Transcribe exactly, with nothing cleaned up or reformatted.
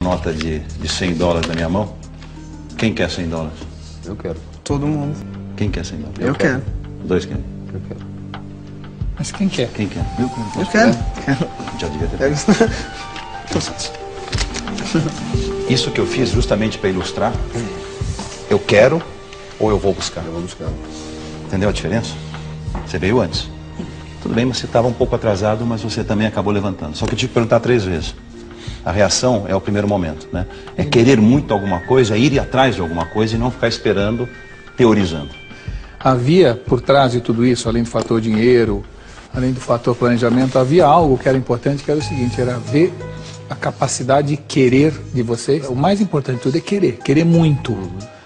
Nota de, de cem dólares na minha mão. Quem quer cem dólares? Eu quero. Todo mundo. Quem quer cem dólares? Eu, eu quero. quero. Dois querem? Eu quero. Mas quem quer? Quem quer? Eu quero. Eu quero. quero. Já devia ter. Isso que eu fiz justamente para ilustrar, eu quero ou eu vou buscar? Eu vou buscar. Entendeu a diferença? Você veio antes. Tudo bem, mas você estava um pouco atrasado, mas você também acabou levantando. Só que eu tive que perguntar três vezes. A reação é o primeiro momento, né? É querer muito alguma coisa, é ir atrás de alguma coisa e não ficar esperando, teorizando. Havia por trás de tudo isso, além do fator dinheiro, além do fator planejamento, havia algo que era importante, que era o seguinte, era ver a capacidade de querer de você. O mais importante de tudo é querer, querer muito.